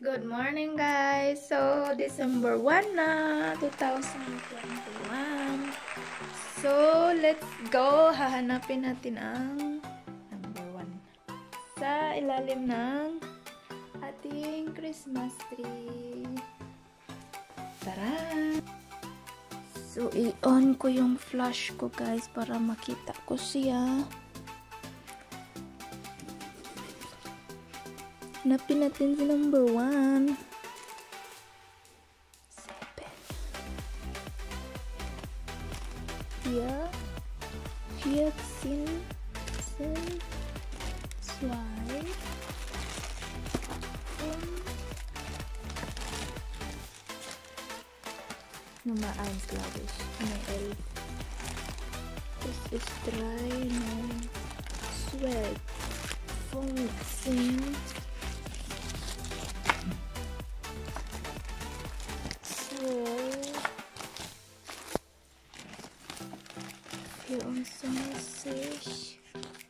Good morning guys! So, December 1 na, 2021. So, let's go! Hahanapin natin ang number 1 sa ilalim ng ating Christmas tree. Tara! So, i-on ko yung flash ko guys para makita ko siya. Hanapin natin si number 1. 7. Hier. 14. 2. Nummer 1, glaube ich. Nummer 11. Das ist 3, 9, 12, 15. 24,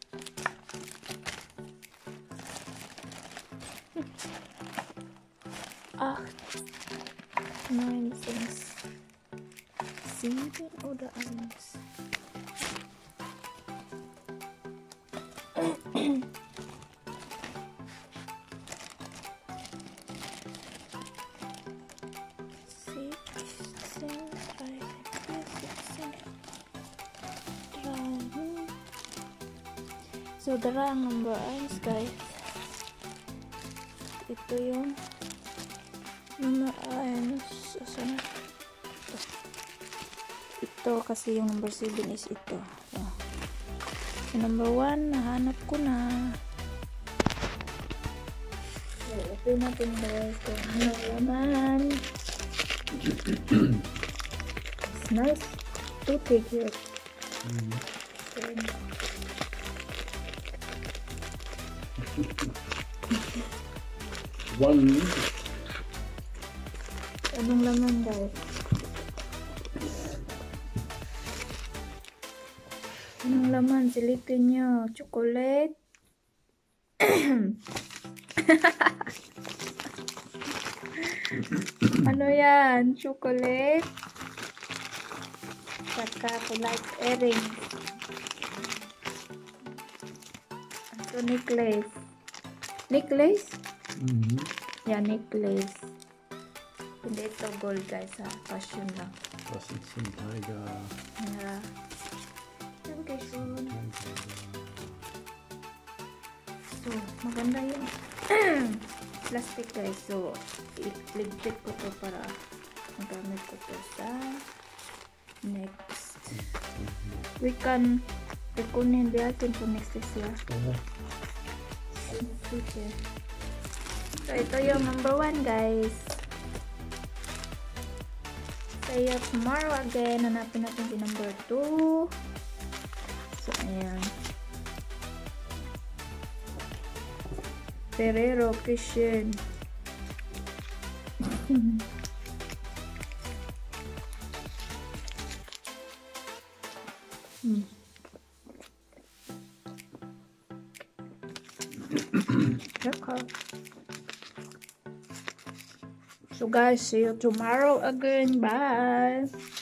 8, 9, 7 oder 1. So, dara ang number 1 guys. Ito yung number 1. Ito kasi yung number 7 is ito. So, number 1, nahanap ko na. So, open natin guys. So, ano naman. It's nice to take it. One. Anong laman guys? Anong laman? Silipin nyo. Chocolate. Ano yan? Chocolate. Saka like earring. Ito necklace. Necklace? Yeah, necklace. Hindi ito gold guys ha. Fashion lang. Was ist ein Tiger? Yeah. Okay, so, maganda yung plastic guys. So, i-flip ko to para magamit ko to sa next. We can ikunin natin to next year. Okay. So, ito yung number 1 guys. See you tomorrow again. Hanapin natin si number 2. So, ayan. Ferrero Christian. So guys, see you tomorrow again. Bye.